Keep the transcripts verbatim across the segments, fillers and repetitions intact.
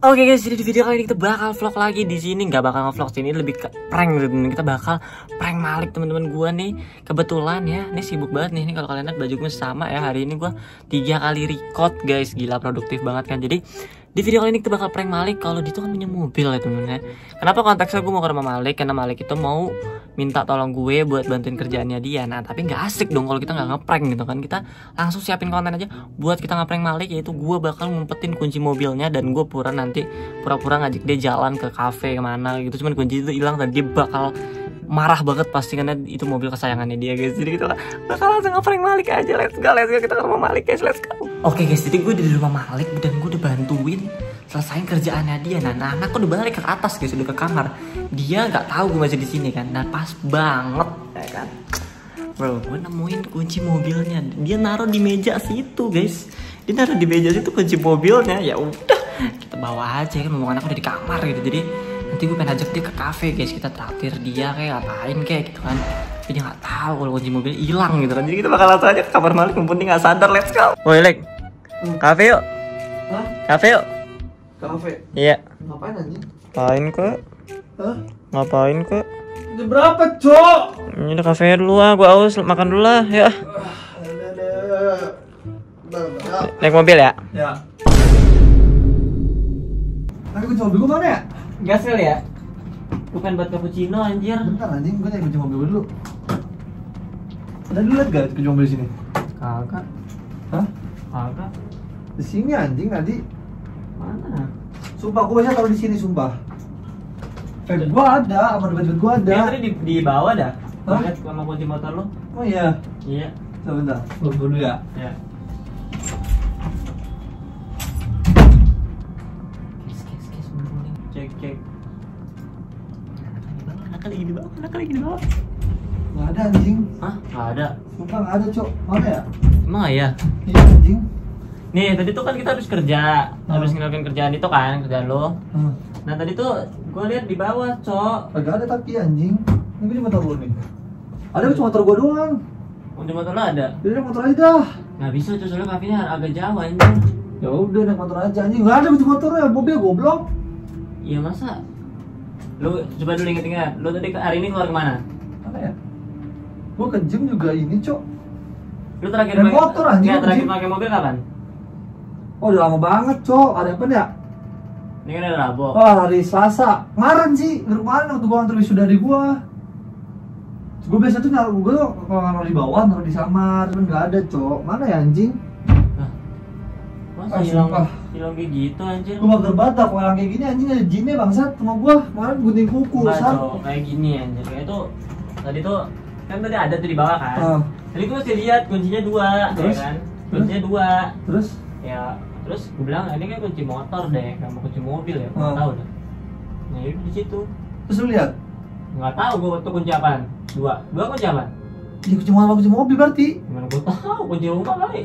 Oke guys, jadi di video kali ini kita bakal vlog lagi di sini. Nggak bakal nge-vlog sini, lebih ke prank gitu. Kita bakal prank Malik teman-teman gua nih. Kebetulan ya, ini sibuk banget nih. Ini kalau kalian lihat baju gue sama ya. Hari ini gua tiga kali record guys, gila produktif banget kan. Jadi di video kali ini kita bakal prank Malik kalau dia tuh kan punya mobil ya temen-temen. Kenapa konteksnya gue mau ke rumah Malik? Karena Malik itu mau minta tolong gue buat bantuin kerjaannya dia. Nah tapi nggak asik dong kalau kita nggak ngeprank gitu kan. Kita langsung siapin konten aja buat kita ngeprank Malik, yaitu gue bakal ngumpetin kunci mobilnya dan gue pura nanti pura-pura ngajak dia jalan ke kafe kemana gitu. Cuman kunci itu hilang dan dia bakal marah banget pasti karena itu mobil kesayangannya dia guys. Jadi kita bakal langsung ngeprank Malik aja. Let's go, let's go, kita ke rumah Malik guys, let's go. Oke guys, jadi gue di rumah Malik dan gue udah bantuin selesain kerjaannya dia. Nah, anak udah balik ke atas guys, udah ke kamar. Dia nggak tahu gue masih di sini kan. Dan pas banget ya kan, bro, gue nemuin kunci mobilnya. Dia naruh di meja situ guys. Dia naruh di meja situ kunci mobilnya. Ya udah, kita bawa aja kan. Ngomong anak udah di kamar gitu. Jadi nanti gue pengen ajak dia ke kafe guys. Kita traktir dia kayak ngapain kayak gitu kan. Tapi dia nggak tahu kalau kunci mobil hilang gitu kan. Jadi kita bakal langsung aja ke kamar Malik. Mumpung dia nggak sadar. Let's go. Woi Lek, kafe yuk. Hah? Kafe yuk. Kafe? Iya. Ngapain anjing? Ngapain ke? Hah? Ngapain ke? Jam berapa, Cok? Ini udah kafe dulu ah, gua aus, makan dulu lah, ya. Naik mobil ya? Ya. Tapi kunci mobil gua mana ya? Gasel ya? Bukan buat cappuccino anjir. Bentar anjing, gua nyari kunci mobil dulu. Ada lu liat gak kunci mobil di sini? Kagak. Hah? Kagak. Di sini anjing tadi. Mana? Sumpah gua biasa taruh di sini sumpah. Vape gua ada, sama dompet gua ada. Ya tadi di, di bawah dah. Hah? Lihat sama kunci motor lu. Oh iya. Iya. Sebentar, tunggu dulu ya. Ya. Kes kes kes bener. Cek cek. Anak lagi di bawah, anak lagi di bawah. Nggak ada anjing. Hah? Nggak ada. Sumpah nggak ada, Cok. Mana ya? Emang ya? Iya anjing. Nih tadi tuh kan kita habis kerja, Hmm. habis ngelakuin kerjaan itu kan, kerjaan lo. Hmm. Nah tadi tuh gue lihat di bawah, Cok. Agak ada tapi anjing. Ini gua cuma taruh nih. Ada cuma motor gua doang. Kunci motor lo ada? Jadi naik motor aja dah. Nggak bisa, Cok, soalnya kafenya agak jauh anjir. Ya udah naik motor aja anjing. Enggak ada kunci motornya, mobil goblok. Iya masa? Lu coba dulu inget-inget, lu tadi ke- hari ini keluar kemana? Mana ya? Gua ke gym juga ini, Cok. Lu terakhir Naik motor, anjing, Nggak, terakhir anjing. pakai mobil kapan? Oh, udah lama banget, Cok. Ada apa ya? Ini kan ada Rabu. Wah, hari Selasa. Kemarin sih, dari kemarin waktu gua nganter wisuda di gua. Gua biasa tuh naruh gua tuh kalau naruh di bawah, naruh di kamar, cuman nggak ada, Cok. Mana ya anjing? Nah, masa Ah, hilang sumpah. hilang kayak gitu anjir? Gua mager banget dah, kalau yang kayak gini anjing ada jinnya bangsat sama gua. Kemarin gunting kuku, Nggak, Sat. Cok, kayak gini anjir. Kayak itu tadi tuh kan tadi ada tuh di bawah kan. Ah. Tadi gua masih lihat kuncinya dua, Terus? ya kan? Kuncinya dua. Terus Ya, terus gue bilang ini kan kunci motor deh, nggak mau kunci mobil ya, nggak Ah. tahu dah. Nah itu di situ, terus lu lihat? nggak tahu gue waktu kunci apaan. Dua, dua kunci apaan? Ya kunci motor, kunci mobil berarti. Gimana gue tahu kunci rumah kali?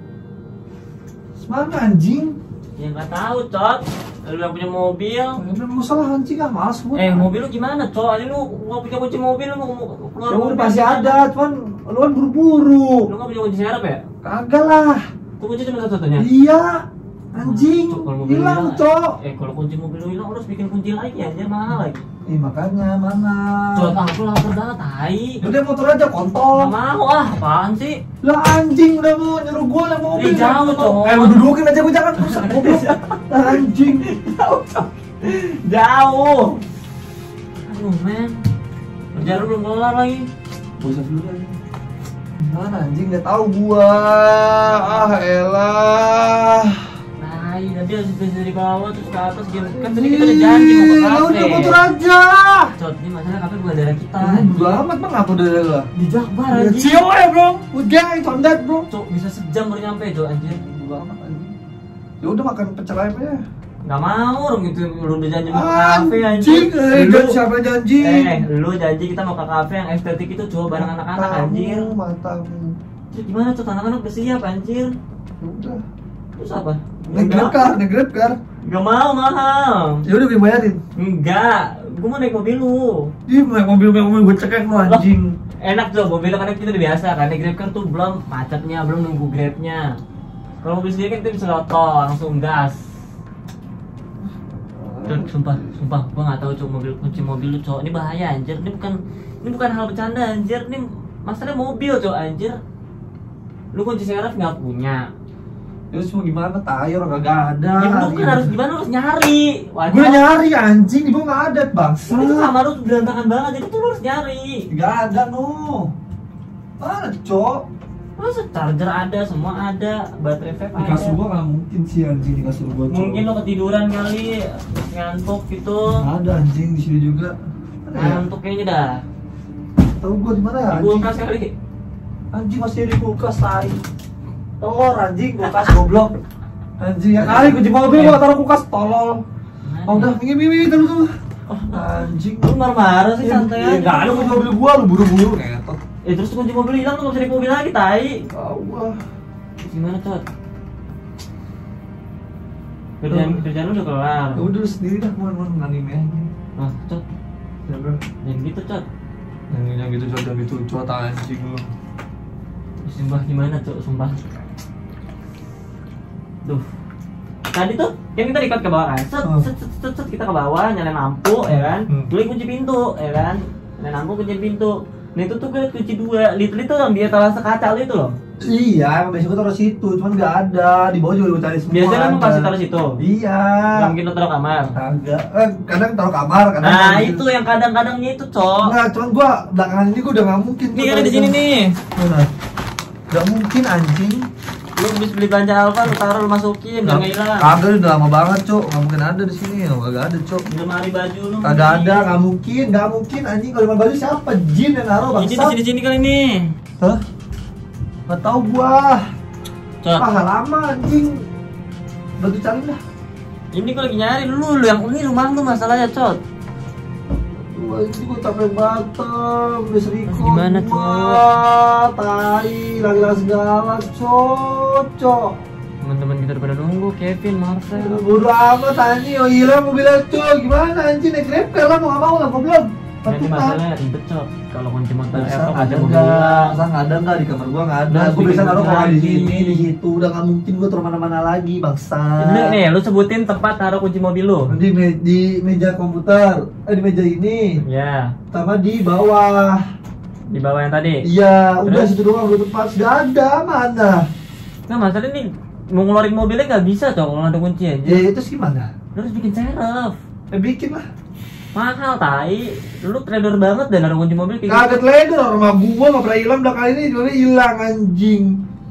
Mana anjing? Ya nggak tahu, Cot. Lu yang punya mobil. Mobil mau salah anjing ah, males gua. Eh mobil lu gimana, Cot? Ini lu nggak punya kunci mobil, lu mau mau keluar Ya mobil udah pasti gimana? ada, cuman lu kan buru-buru. Lu nggak punya kunci serep ya? Kagak lah. Tuh kunci cuma satu-satunya. Iya. Anjing. Cok, kalau mobil Hilang, hilang, Cok. Eh kalau kunci mobil lu hilang, lu harus bikin kunci lagi aja, mahal lagi. Ih, makanya mana? Cot, aku lapar banget, tai. Udah motor aja kontol. Nggak mau ah, apaan sih? Lah anjing udah mau nyuruh gua naik mobil. Eh, jauh, Cok. Eh, lu dudukin aja gua jangan rusak goblok. Lah anjing. Jauh, Cok. Jauh. Aduh, men. Kerjaan lu belum kelar lagi. Bosan dulu aja. Mana anjing enggak tahu gua. Ah, elah. Nah, tadi harus bisa dari bawah terus ke atas gitu. Kan tadi kita udah janji mau ke Ih, kafe. udah motor aja. Cot, ini masalah kafe bukan daerah kita. Bodo amat bang, aku udah lah. Di Jakbar Ya, anjing. Cio ya bro, we gang, condet bro. Cok, bisa sejam baru nyampe, Cok, anjir. Bodo amat anjing. Ya udah makan pecel ayam aja. Nggak mau dong gitu, lu udah janji mau ke kafe anjing. Anjing, eh, Lu, kan siapa janji? eh, lu janji kita mau ke kafe yang estetik itu coba bareng anak-anak anjir. Matamu. Terus gimana, Cok, anak-anak udah siap anjir. Ya udah. Terus apa? Naik grab car, naik grab car. Gak mau, mahal. Ya udah gue bayarin. Enggak, gue mau naik mobil lu. Ih, naik mobil naik mobil gue cekek lu anjing. Enak tuh, mobil kan kita udah biasa kan. Naik grab car tuh belum macetnya, belum nunggu grabnya. Kalau mobil sendiri kan kita bisa lotol, langsung gas. Sumpah, sumpah, gua nggak tahu cok mobil kunci mobil lu cok. Ini bahaya anjir. Ini bukan ini bukan hal bercanda anjir. Ini masalahnya mobil cok anjir. Lu kunci serep nggak punya. Terus mau gimana? Tai orang kagak ada. Ya lu kan harus gimana, harus nyari. Wajar. Gue nyari anjing, di bawah nggak ada bangsa. Itu kamar lu berantakan banget, itu tuh lu harus nyari. Nggak ada no. Mana cok? Masa charger ada, semua ada, baterai vape Di ada. kasur gua nggak mungkin sih anjing di kasur gua. Cok. Mungkin lo ketiduran kali, ngantuk gitu. Nggak ada anjing di sini juga. Mana ya? Ngantuk kayaknya dah. Tahu gua di mana ya? Di Anjing. kulkas kali. Anjing masih di kulkas tai. Telur anjing kulkas goblok. Anjing ya kali kunci mobil gua taruh kulkas tolol. Oh udah minggir minggir terus tuh. Anjing Lu marah-marah sih, santai aja. Enggak ada kunci mobil gua lu buru-buru ngetot. Eh terus kunci mobil hilang, lu gak bisa di mobil lagi, tai. Allah. Gimana, Cot? Kerjaan, kerjaan lu udah kelar. Ya udah lu sendiri dah mau mau anime aja. Nah, Cot, Ya udah. jangan gitu, Cot. Yang yang gitu cot gitu cot anjing lu. Sumpah gimana, Cot, sumpah. Duh. Tadi tuh, kan kita ikat ke bawah kan, set, Oh. set, set, set, set, kita ke bawah, nyalain lampu, ya kan, Hmm. beli kunci pintu, ya kan, nyalain lampu, kunci pintu. Nah itu tuh gue liat kunci dua, literally tuh yang di etalase kaca lu itu loh. Iya, emang biasanya gua taruh situ, cuman nggak ada. Di bawah juga gua cari semua. Biasanya lu ada. pasti taruh situ. Iya. Gak mungkin lu taruh kamar. Kagak. Eh, kadang taruh kamar, kadang. Nah taruh- itu yang kadang-kadangnya itu, Cok. Enggak, cuman gua belakangan ini gua udah nggak mungkin. Nih ada di sini nih. Mana? Nggak mungkin anjing. Lu habis beli belanja Alfa, lu taruh, lu masukin, biar nggak hilang. Kagak udah lama banget, Cok. Nggak mungkin ada di sini. Kagak ada, Cok. Di lemari baju lu. Kagak ada, nggak mungkin, nggak mungkin anjing. Kalau lemari baju siapa? Jin yang naruh Ini di bangsat. sini sini kali nih. Hah? Nggak tahu gua. Cok. Ah, lama anjing. Bantu cari dah. Ini gua lagi nyari lu, lu yang ini rumah lu masalahnya, Cot. Wah, ini gua capek banget, udah serikot. Gimana, Wah, tai, lagi-lagi segala, cocok. Teman-teman kita udah pada nunggu, Kevin, Marcel. Bodo amat anjing, oh hilang mobilnya, cok. Gimana anjing, naik grab car lah, mau nggak mau lah, goblok. Nanti masalahnya ribet, Cok. Kalau kunci motor Masa Apple ada kunci mobil nggak? hilang. Masa nggak ada nggak di kamar gua nggak ada? Nah, Gua bisa bikin naruh kalau di lagi. sini, di situ, udah nggak mungkin gua taruh mana-mana lagi, bangsa. Ini nih, lu sebutin tempat taruh kunci mobil lu. Di, me- di meja komputer, eh di meja ini, Ya, sama di bawah. di bawah yang tadi. Iya, udah Terus? situ doang, udah tempat nggak ada, mana? Nah, masalahnya nih mau ngeluarin mobilnya nggak bisa, Cok, kalau nggak ada kunci aja. Ya itu gimana? Lu harus bikin serep. Eh bikin lah. Mahal, tai. Lu trader banget dan naruh kunci mobil kayak Kaget leher rumah gua nggak pernah hilang, udah kali ini juga hilang anjing.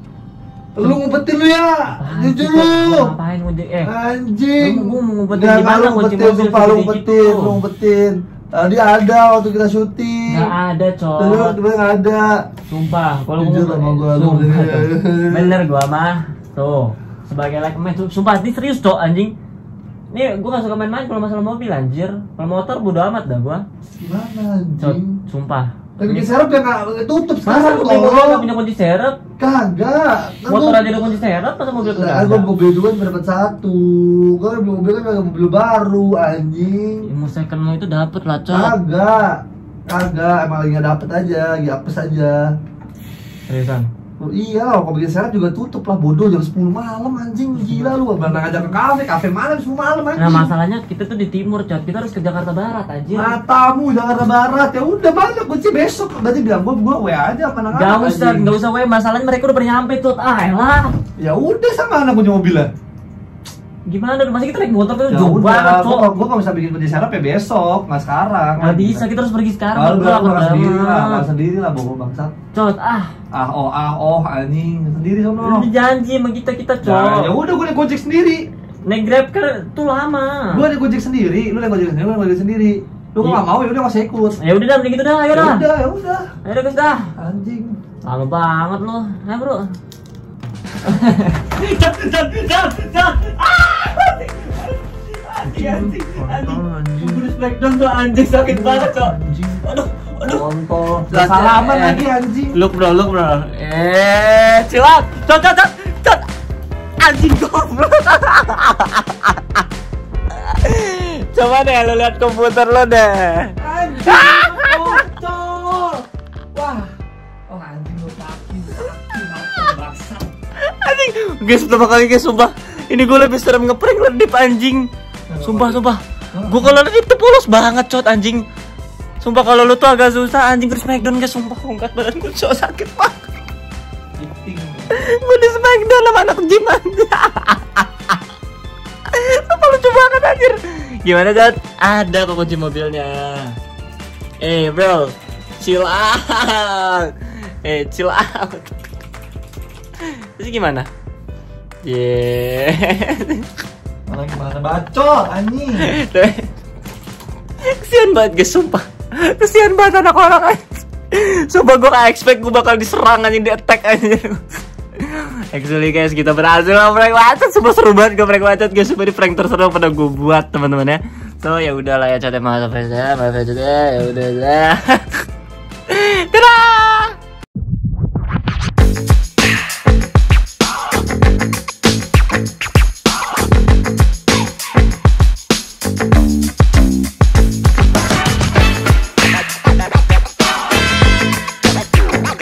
Lu ngumpetin lu ya, Ah, jujur Cok, lu. ngapain kunci? Eh, Anjing. Lu- gua mau ngumpetin Nggak, gimana lu kunci ngumpetin, mobil sumpah lu segede ngumpetin, gitu? lu ngumpetin. Tadi ada waktu kita syuting. nggak ada, Cok. Tadi tiba nggak ada. Sumpah, kalau Jujur gua sama gua, lu sumpah, bener. tuh. Bener gua mah. Tuh, sebagai like man, sumpah ini serius, Cok, anjing. Nih, gua gak suka main-main kalau masalah mobil, anjir. Kalau motor bodo amat dah gua. Gimana Cok, anjing? sumpah. Tapi Ini- di serep ya nggak tutup Masa sekarang lu bego tolong. gak punya kunci serep? Kagak. Kan Motor gua- aja ada kunci serep, masa mobil Lah, kagak gua ada? mobil dua cuma dapat satu. Gua beli mobil kan kagak mobil baru anjing. Ilmu second lo itu dapet lah, Cok. Kagak. Kagak, emang lagi nggak dapet aja, lagi apes aja. Seriusan. Oh, iya lah, kalau bikin sehat juga tutup lah, bodoh jam sepuluh malam anjing, gila lu. Bang ngajak ke kafe, kafe mana jam sepuluh malam anjing. Nah, masalahnya kita tuh di timur, Cok. Kita harus ke Jakarta Barat, anjir. Matamu Jakarta Barat, ya udah banyak kunci besok. Berarti bilang gua gua W aja apa anak Gak usah, gak usah we. Masalahnya mereka udah pernah nyampe, Cok. Ah, elah. Ya udah sama anak punya mobilnya. Gimana? Masa kita naik motor tuh Ya jauh udah, banget, gua, Cok. gua nggak bisa bikin kunci serap ya besok, nggak sekarang. Gak bisa, kita harus pergi sekarang. Kalau Gua udah lapar aku sendiri lah, banget. makan sendiri lah, bohong bangsat. Cok, ah. Ah oh ah oh anjing sendiri Lu sono. udah janji sama kita, kita, Nah, ya Cok. udah gua naik gojek sendiri. Naik Grab car tuh lama. Gua naik gojek sendiri, lu naik gojek sendiri, lu naik gojek sendiri. Lu Iya. nggak mau ya udah nggak usah ikut. Ya udah dah, mending gitu dah, ayo Ya dah. udah, ya udah. Ayo dah, guys dah. Anjing. Lama banget lu. Ayo, Bro. Jat, jat, jat, jat. Anjing, anjing, anjing. Gua smackdown tuh anjing, sakit banget, Cok. Anjing. Aduh, aduh. Kontol. Gak Salaman eh. lagi anjing. Look bro, look bro. Eh, cilak. Cot, cot, cot, cot. Anjing goblok. Coba deh lo lihat komputer lo deh. Anjing. Kontol. Wah. Oh anjing lu kaki, kaki mata basah. Anjing. Guys, pertama kali guys, sumpah. Ini gue lebih serem ngeprank lo dip anjing. Sumpah, sumpah. Gua kalau lift tuh polos banget cot anjing. Sumpah kalau lu tuh agak susah anjing terus Smackdown guys, sumpah ongkat badan gue so sakit banget. Gue di Smackdown sama anak gym aja. Apa lucu banget anjir. Gimana Jat? Ada kok kunci mobilnya. Eh bro, chill out. Eh chill out. Terus gimana? Yeah. Malah gimana bacot anjing. Kesian banget guys, sumpah. Kesian banget anak orang aja. Sumpah gue gak expect gue bakal diserang anjing, di attack aja. Actually guys, kita berhasil prank Wacot. Sumpah seru banget gue prank Wacot guys. Sumpah di prank terseru pada gue buat teman-teman ya. So ya udahlah ya Cot, maaf ya maaf ya ya udah lah.